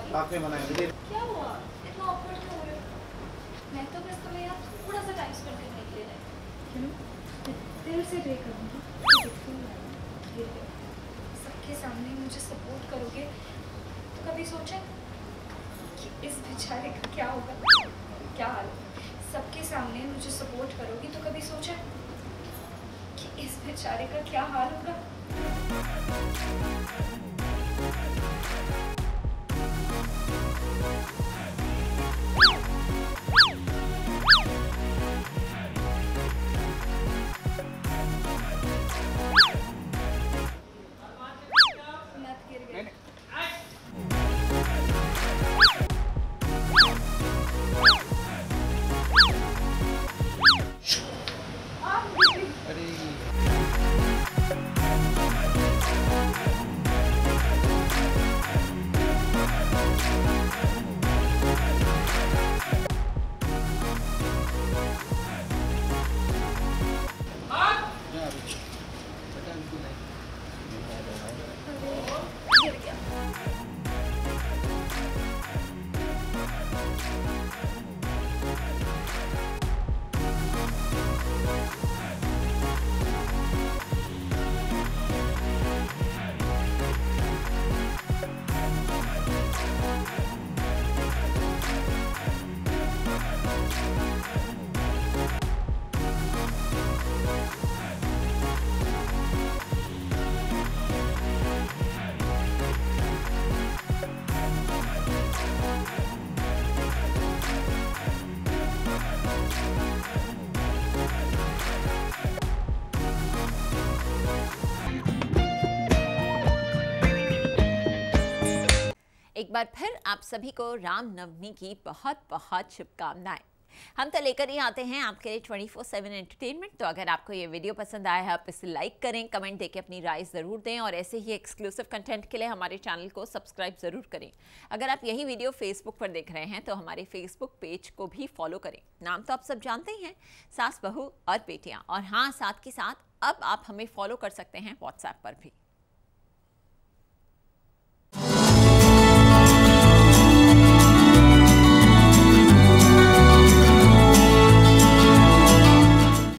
आपने मना कर दिया। क्या हुआ? इतना awkward क्यों हो रहे हो? मैं तो बस तुम्हें यहाँ थोड़ा सा टाइम स्पेंड करने के लिए लाई। दिल से पे करूँगी। सबके सामने मुझे सपोर्ट करोगे तो कभी सोचा कि इस बेचारे का क्या होगा? क्या हाल है? सबके सामने मुझे सपोर्ट करोगी तो कभी सोचा कि इस बेचारे का क्या हाल होगा? मत गिर गई। अरे गिर गया। एक बार फिर आप सभी को रामनवमी की बहुत बहुत शुभकामनाएं। हम तो लेकर ही आते हैं आपके लिए 24/7 एंटरटेनमेंट। तो अगर आपको ये वीडियो पसंद आया है आप इसे लाइक करें, कमेंट देके अपनी राय ज़रूर दें और ऐसे ही एक्सक्लूसिव कंटेंट के लिए हमारे चैनल को सब्सक्राइब ज़रूर करें। अगर आप यही वीडियो फेसबुक पर देख रहे हैं तो हमारे फेसबुक पेज को भी फॉलो करें। नाम तो आप सब जानते ही हैं, सास बहू और बेटियाँ। और हाँ, साथ के साथ अब आप हमें फॉलो कर सकते हैं व्हाट्सएप पर भी।